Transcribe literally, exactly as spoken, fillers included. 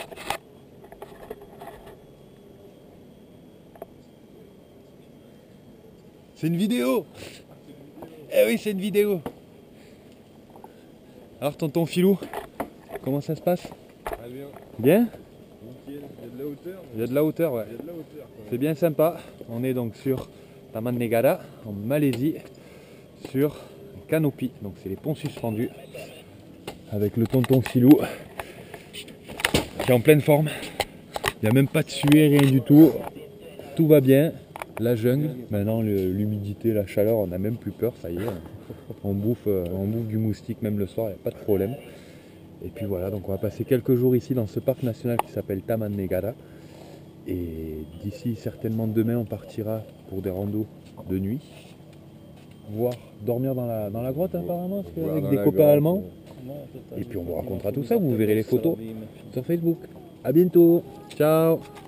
C'est une vidéo. Eh oui, c'est une vidéo. Alors, tonton Filou, comment ça se passe? Très bien. Bien? Il y a de la hauteur. Il y a de la hauteur, ouais. Il y a de la hauteur. C'est bien sympa. On est donc sur Taman Negara, en Malaisie, sur Canopy. Donc, c'est les ponts suspendus. Avec le tonton Filou, qui est en pleine forme. Il n'y a même pas de suée, rien du tout. Tout va bien. La jungle, maintenant l'humidité, la chaleur, on n'a même plus peur, ça y est. On bouffe, on bouffe du moustique même le soir, il n'y a pas de problème. Et puis voilà, donc on va passer quelques jours ici dans ce parc national qui s'appelle Taman Negara. Et d'ici certainement demain, on partira pour des randos de nuit. Voire dormir dans la, dans la grotte apparemment, parce qu'avec des copains allemands. Et puis on vous racontera tout ça, vous verrez les photos sur Facebook. A bientôt, ciao.